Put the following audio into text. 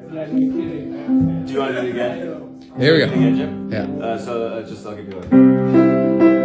Do you want to do it again? Here we go. Again, Jim? Yeah. So just I'll give you one.